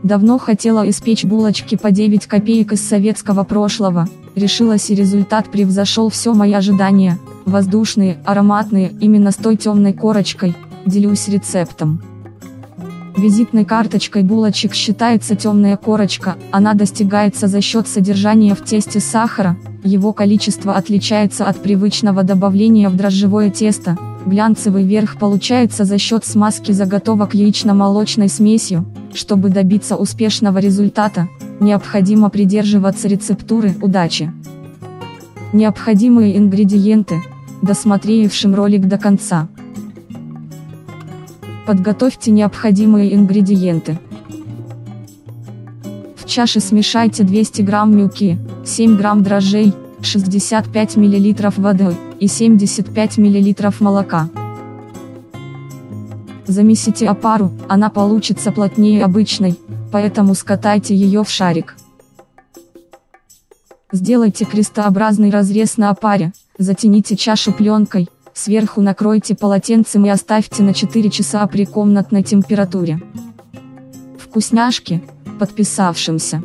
Давно хотела испечь булочки по 9 копеек из советского прошлого, решилась и результат превзошел все мои ожидания, воздушные, ароматные, именно с той темной корочкой, делюсь рецептом. Визитной карточкой булочек считается темная корочка, она достигается за счет содержания в тесте сахара, его количество отличается от привычного добавления в дрожжевое тесто, глянцевый верх получается за счет смазки заготовок яично-молочной смесью. Чтобы добиться успешного результата, необходимо придерживаться рецептуры. Удачи! Необходимые ингредиенты, досмотревшим ролик до конца. Подготовьте необходимые ингредиенты. В чаше смешайте 200 грамм муки, 7 грамм дрожжей, 65 мл воды и 75 мл молока. Замесите опару, она получится плотнее обычной, поэтому скатайте ее в шарик. Сделайте крестообразный разрез на опаре, затяните чашу пленкой, сверху накройте полотенцем и оставьте на 4 часа при комнатной температуре. Вкусняшки, подписавшимся.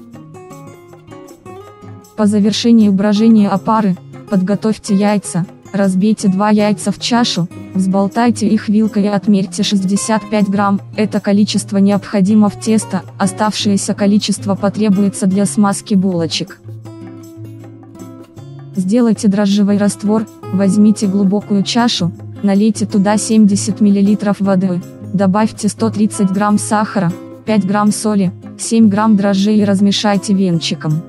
По завершении брожения опары, подготовьте яйца, разбейте 2 яйца в чашу, взболтайте их вилкой и отмерьте 65 грамм, это количество необходимо в тесто, оставшееся количество потребуется для смазки булочек. Сделайте дрожжевый раствор, возьмите глубокую чашу, налейте туда 70 мл воды, добавьте 130 грамм сахара, 5 грамм соли, 7 грамм дрожжей и размешайте венчиком.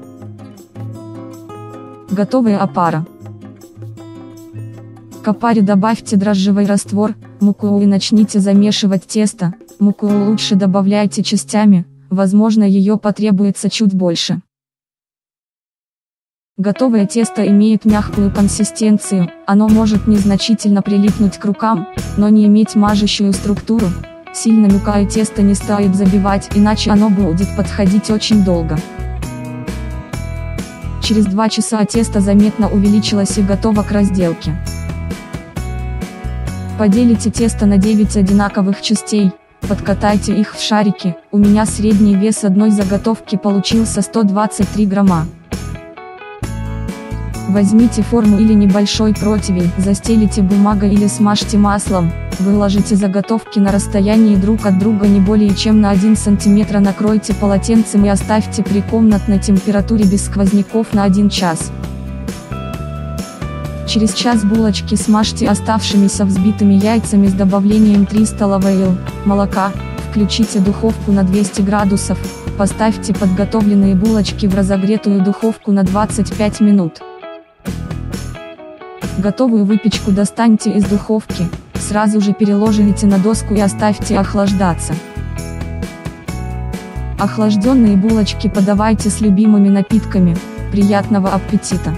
Готовая опара. К опаре добавьте дрожжевый раствор, муку и начните замешивать тесто, муку лучше добавляйте частями, возможно ее потребуется чуть больше. Готовое тесто имеет мягкую консистенцию, оно может незначительно прилипнуть к рукам, но не иметь мажущую структуру, сильно мука и тесто не стоит забивать, иначе оно будет подходить очень долго. Через 2 часа тесто заметно увеличилось и готово к разделке. Поделите тесто на 9 одинаковых частей, подкатайте их в шарики, у меня средний вес одной заготовки получился 123 грамма. Возьмите форму или небольшой противень, застелите бумагой или смажьте маслом, выложите заготовки на расстоянии друг от друга не более чем на 1 см, накройте полотенцем и оставьте при комнатной температуре без сквозняков на 1 час. Через час булочки смажьте оставшимися взбитыми яйцами с добавлением 3 столовые ложки молока, включите духовку на 200 градусов, поставьте подготовленные булочки в разогретую духовку на 25 минут. Готовую выпечку достаньте из духовки, сразу же переложите на доску и оставьте охлаждаться. Охлажденные булочки подавайте с любимыми напитками. Приятного аппетита!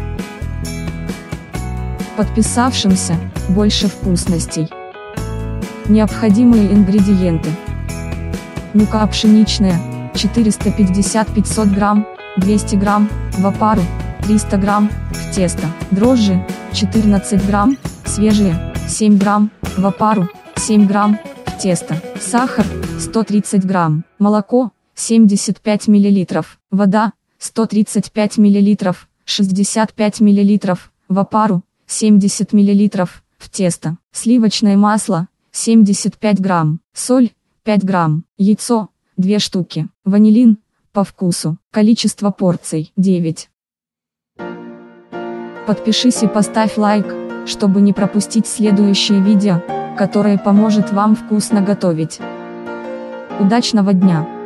Подписавшимся, больше вкусностей. Необходимые ингредиенты. Мука пшеничная, 450-500 грамм, 200 грамм, в опару, 300 грамм, в тесто. Дрожжи, 14 грамм, свежие, 7 грамм, в опару, 7 грамм, в тесто. Сахар, 130 грамм. Молоко, 75 мл. Вода, 135 мл, 65 мл, в опару, 70 мл, в тесто. Сливочное масло, 75 грамм. Соль, 5 грамм. Яйцо, 2 штуки. Ванилин, по вкусу. Количество порций, 9. Подпишись и поставь лайк, чтобы не пропустить следующее видео, которое поможет вам вкусно готовить. Удачного дня!